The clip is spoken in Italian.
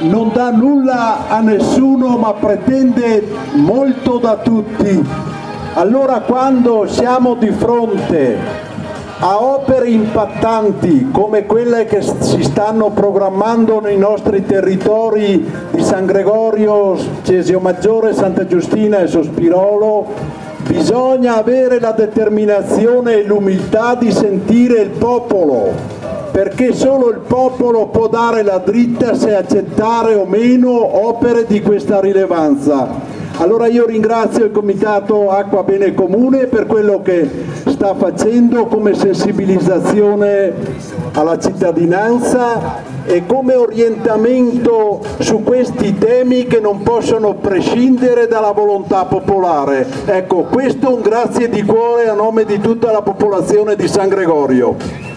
non dà nulla a nessuno ma pretende molto da tutti. Allora quando siamo di fronte a opere impattanti come quelle che si stanno programmando nei nostri territori di San Gregorio, Cesio Maggiore, Santa Giustina e Sospirolo, bisogna avere la determinazione e l'umiltà di sentire il popolo, perché solo il popolo può dare la dritta se accettare o meno opere di questa rilevanza. Allora io ringrazio il Comitato Acqua Bene Comune per quello che sta facendo come sensibilizzazione alla cittadinanza e come orientamento su questi temi che non possono prescindere dalla volontà popolare. Ecco, questo un grazie di cuore a nome di tutta la popolazione di San Gregorio.